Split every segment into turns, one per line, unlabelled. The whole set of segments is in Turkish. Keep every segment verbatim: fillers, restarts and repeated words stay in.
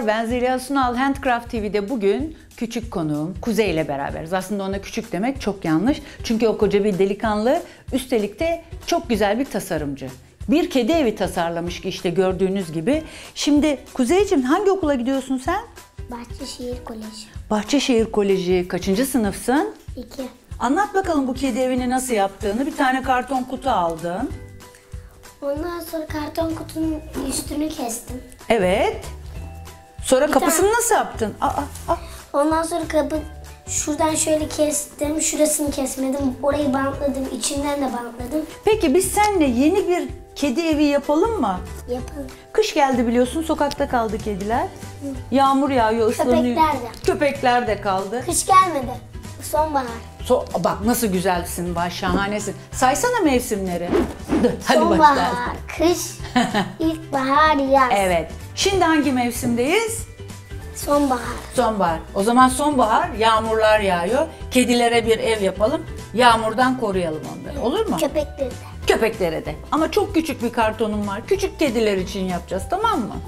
ben Zeliha Sunal. Handcraft T V'de bugün küçük konuğum Kuzey ile beraberiz. Aslında ona küçük demek çok yanlış. Çünkü o koca bir delikanlı, üstelik de çok güzel bir tasarımcı. Bir kedi evi tasarlamış ki işte gördüğünüz gibi. Şimdi Kuzeyciğim, hangi okula gidiyorsun sen?
Bahçeşehir Koleji.
Bahçeşehir Koleji. Kaçıncı sınıfsın?
İki.
Anlat bakalım bu kedi evini nasıl yaptığını. Bir tane karton kutu aldın.
Ondan sonra karton kutunun üstünü kestim.
Evet. Sonra
Bir
kapısını
tane-
nasıl yaptın? Aa, aa.
Ondan sonra kapı şuradan şöyle kestim. Şurasını kesmedim. Orayı bantladım. İçinden de bantladım.
Peki biz seninle yeni bir kedi evi yapalım mı?
Yapalım.
Kış geldi biliyorsun, sokakta kaldı kediler. Yağmur yağıyor, ıslanıyor.
Köpekler de.
Köpekler de kaldı.
Kış gelmedi. Sonbahar.
So bak nasıl güzelsin, baş şahanesin. Saysana mevsimleri. Dur, hadi başla.
Sonbahar, kış, ilkbahar, yaz.
Evet. Şimdi hangi mevsimdeyiz?
Sonbahar.
Sonbahar. O zaman sonbahar, yağmurlar yağıyor. Kedilere bir ev yapalım. Yağmurdan koruyalım onları. Olur mu?
Köpekleri de.
Köpeklere de. Ama çok küçük bir kartonum var. Küçük kediler için yapacağız, tamam mı?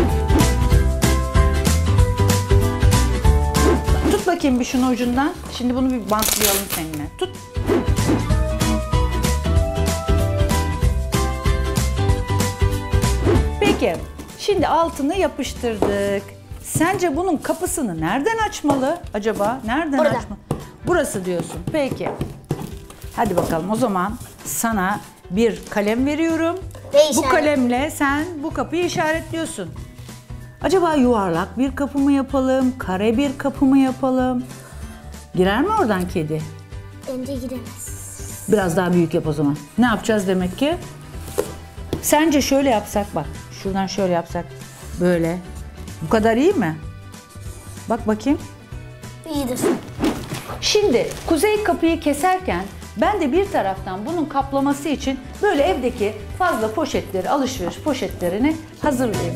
Tut bakayım bir şunu ucundan. Şimdi bunu bir bantlayalım seninle. Tut. Peki. Şimdi altını yapıştırdık. Sence bunun kapısını nereden açmalı acaba? Nereden
Burada.
açmalı? Burası diyorsun. Peki. Hadi bakalım, o zaman sana bir kalem veriyorum.
Ve
Bu
işaret.
kalemle sen bu kapıyı işaretliyorsun. Acaba yuvarlak bir kapı mı yapalım, kare bir kapı mı yapalım? Girer mi oradan kedi?
Bence giremez.
Biraz daha büyük yap o zaman. Ne yapacağız demek ki? Sence şöyle yapsak, bak. Şuradan şöyle yapsak. Böyle. Bu kadar iyi mi? Bak bakayım.
İyidir.
Şimdi Kuzey kapıyı keserken ben de bir taraftan bunun kaplaması için böyle evdeki fazla poşetleri, alışveriş poşetlerini hazırlayayım.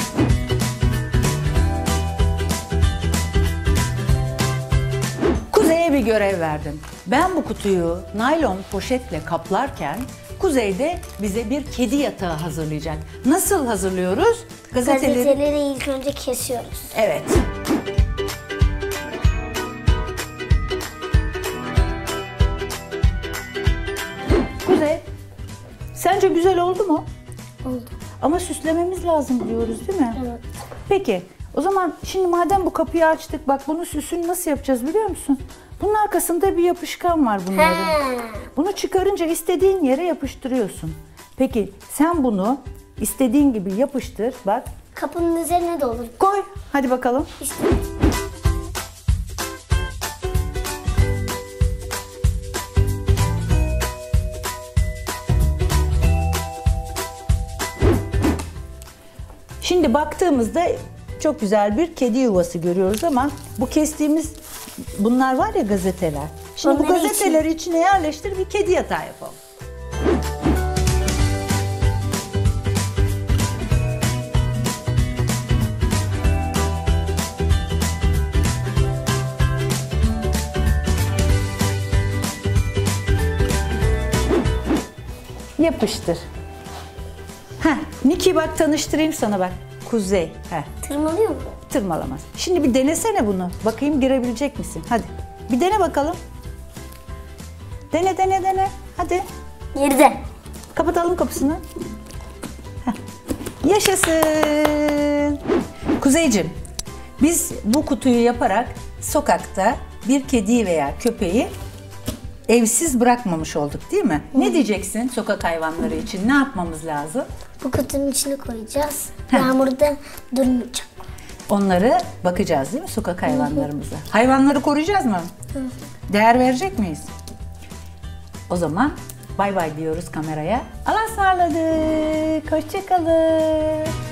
Kuzey'e bir görev verdim. Ben bu kutuyu naylon poşetle kaplarken Kuzey de bize bir kedi yatağı hazırlayacak. Nasıl hazırlıyoruz? Gazeteleri...
Gazeteleri ilk önce kesiyoruz.
Evet. Kuzey, sence güzel oldu mu?
Oldu.
Ama süslememiz lazım diyoruz, değil mi?
Evet.
Peki, o zaman şimdi madem bu kapıyı açtık, bak bunun süsünü nasıl yapacağız biliyor musun? Bunun arkasında bir yapışkan var bunların.
He.
Bunu çıkarınca istediğin yere yapıştırıyorsun. Peki sen bunu istediğin gibi yapıştır, bak.
Kapının üzerine de olur.
Koy, hadi bakalım.
İşte.
Şimdi baktığımızda çok güzel bir kedi yuvası görüyoruz ama bu kestiğimiz bunlar var ya, gazeteler. Şimdi bu
Onları
gazeteleri içine yerleştir, bir kedi yatağı yapalım. Yapıştır. Heh, Niki bak, tanıştırayım sana bak. Kuzey. Heh,
Tırmalıyor mu?
tırmalamaz. Şimdi bir denesene bunu. Bakayım girebilecek misin? Hadi. Bir dene bakalım. Dene dene dene. Hadi.
Girdi.
Kapatalım kapısını. Heh. Yaşasın. Kuzeyciğim, biz bu kutuyu yaparak sokakta bir kediyi veya köpeği evsiz bırakmamış olduk, değil mi?
Hı.
Ne diyeceksin sokak hayvanları için? Ne yapmamız lazım?
Bu kutunun içine koyacağız. Yağmurda durmayacak.
Onları bakacağız, değil mi, sokak hayvanlarımıza? Hayvanları koruyacağız mı?
Hı.
Değer verecek miyiz? O zaman bay bay diyoruz kameraya. Allah'a ısmarladık. Hoşça kalın.